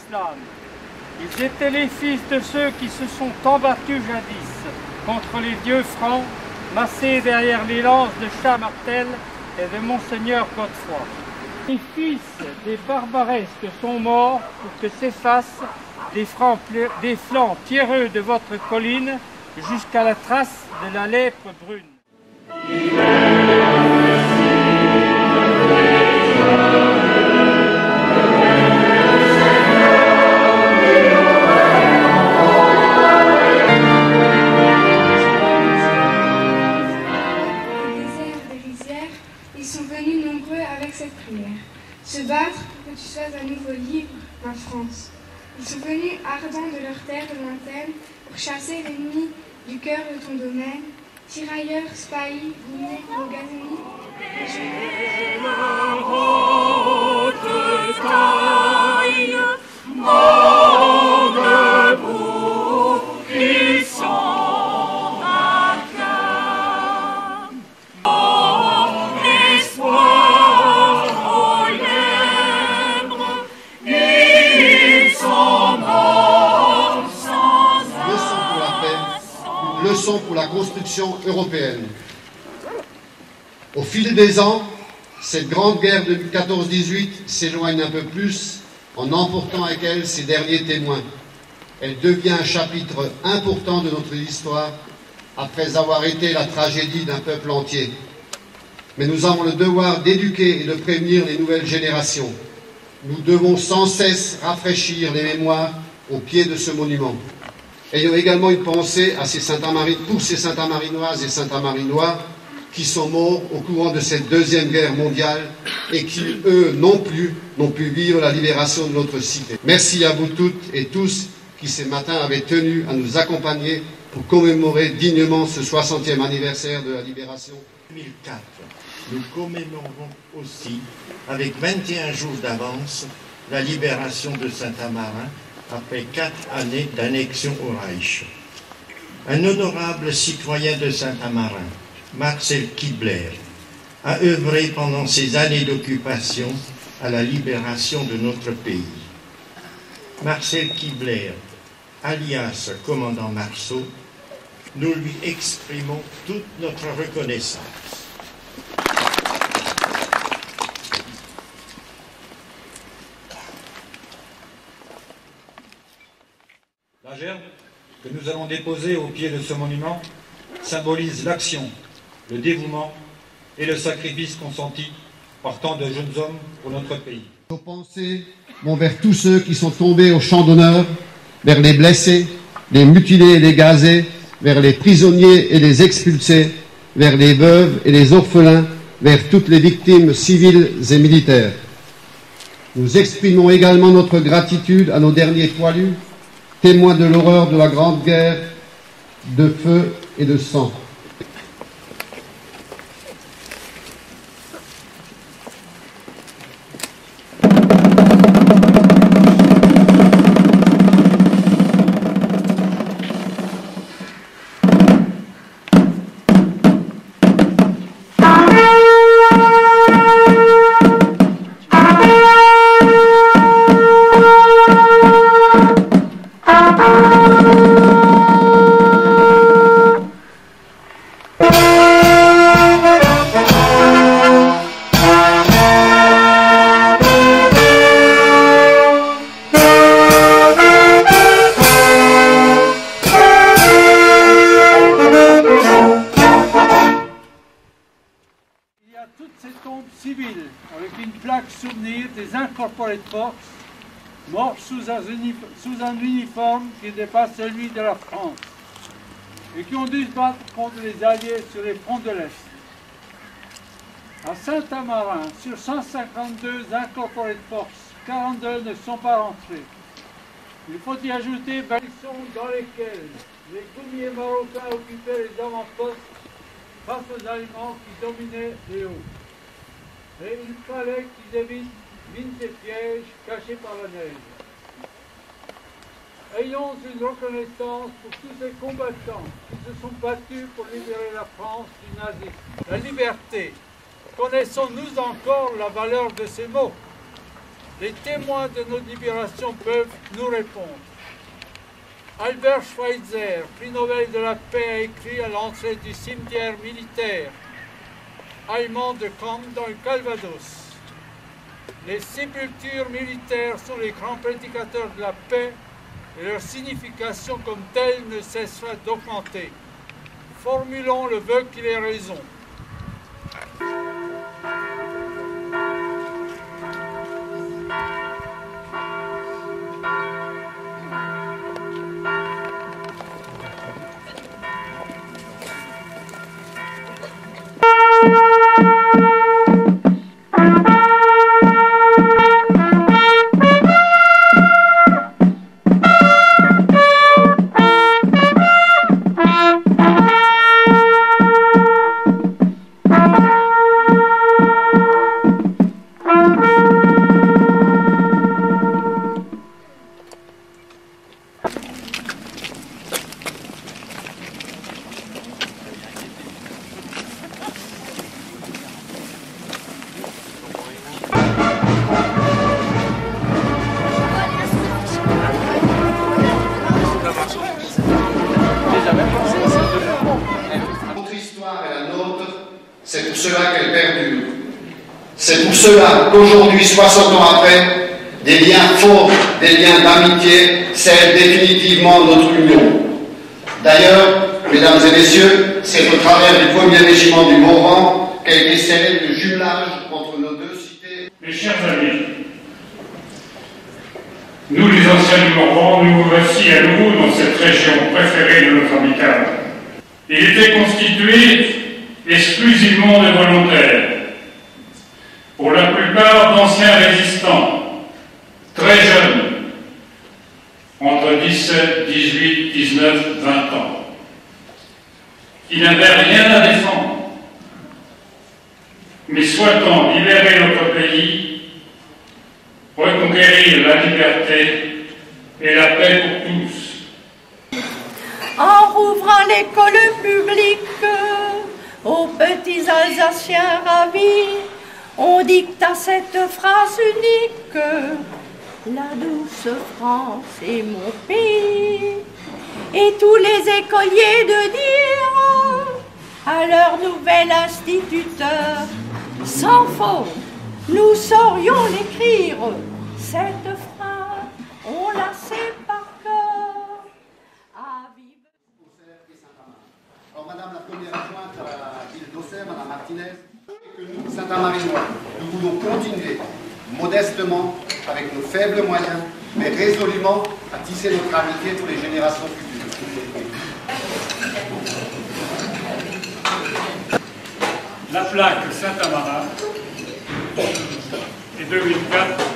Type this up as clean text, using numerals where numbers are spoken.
flammes. Ils étaient les fils de ceux qui se sont embattus jadis contre les dieux francs, massés derrière les lances de Chat-Martel et de Monseigneur Godefroy. Les fils des barbaresques sont morts pour que s'effacent des flancs pierreux de votre colline jusqu'à la trace de la lèpre brune. Se battre pour que tu sois à nouveau libre, ma France. Ils sont venus ardents de leur terre lointaine pour chasser l'ennemi du cœur de ton domaine. Tirailleurs, spahis, gourmets, mogazonis, leçon pour la construction européenne. Au fil des ans, cette grande guerre de 14-18 s'éloigne un peu plus en emportant avec elle ses derniers témoins. Elle devient un chapitre important de notre histoire après avoir été la tragédie d'un peuple entier. Mais nous avons le devoir d'éduquer et de prévenir les nouvelles générations. Nous devons sans cesse rafraîchir les mémoires au pied de ce monument. Ayons également une pensée pour ces Saint-Amarinoises et Saint-Amarinois qui sont morts au courant de cette Deuxième Guerre mondiale et qui, eux, non plus, n'ont pu vivre la libération de notre cité. Merci à vous toutes et tous qui, ce matin, avaient tenu à nous accompagner pour commémorer dignement ce 60e anniversaire de la libération. 2004, nous commémorons aussi, avec 21 jours d'avance, la libération de Saint-Amarin, après 4 années d'annexion au Reich. Un honorable citoyen de Saint-Amarin, Marcel Kibler, a œuvré pendant ces années d'occupation à la libération de notre pays. Marcel Kibler, alias commandant Marceau, nous lui exprimons toute notre reconnaissance. La gerbe que nous allons déposer au pied de ce monument symbolise l'action, le dévouement et le sacrifice consenti par tant de jeunes hommes pour notre pays. Nos pensées vont vers tous ceux qui sont tombés au champ d'honneur, vers les blessés, les mutilés et les gazés, vers les prisonniers et les expulsés, vers les veuves et les orphelins, vers toutes les victimes civiles et militaires. Nous exprimons également notre gratitude à nos derniers poilus, témoins de l'horreur de la Grande Guerre, de feu et de sang. Avec une plaque souvenir des Incorporated Forces morts sous un uniforme qui dépasse celui de la France et qui ont dû se battre contre les Alliés sur les fronts de l'Est. À Saint-Amarin, sur 152 Incorporated Forces, 42 ne sont pas rentrés. Il faut y ajouter balisons dans lesquels les goumiers marocains occupaient les avant-postes face aux Allemands qui dominaient les hauts. Et il fallait qu'ils évitent mines et pièges cachés par la neige. Ayons une reconnaissance pour tous ces combattants qui se sont battus pour libérer la France du nazisme. La liberté, connaissons-nous encore la valeur de ces mots? les témoins de notre libération peuvent nous répondre. Albert Schweitzer, prix Nobel de la paix, a écrit à l'entrée du cimetière militaire allemand de Camp dans le Calvados. Les sépultures militaires sont les grands prédicateurs de la paix et leur signification comme telle ne cessera d'augmenter. Formulons le vœu qu'il ait raison. Notre histoire est la nôtre, c'est pour cela qu'elle perdure. C'est pour cela qu'aujourd'hui, 60 ans après, des liens forts, des liens d'amitié scellent définitivement notre union. D'ailleurs, mesdames et messieurs, c'est au travers du 1er régiment du Morvan qu'a été scellé le jumelage entre nos deux cités. Mes chers amis, nous les anciens du Morvan, nous voici à nouveau dans cette région préférée de notre amicale. Il était constitué exclusivement de volontaires, pour la plupart d'anciens résistants, très jeunes, entre 17, 18, 19, 20 ans, qui n'avaient rien à défendre, mais souhaitant libérer notre pays, reconquérir la liberté et la paix pour tous. En rouvrant l'école publique aux petits Alsaciens ravis, on dicta cette phrase unique: la douce France est mon pays. Et tous les écoliers de dire à leur nouvel instituteur: sans faute, nous saurions l'écrire. Cette phrase, on la sait par cœur. À vive. Alors, Madame la première adjointe à la ville d'Auxerre, Madame Martinez, que nous, Saint-Amarinois, nous voulons continuer modestement, avec nos faibles moyens, mais résolument à tisser notre amitié pour les générations futures. La plaque Saint-Amarin et 2004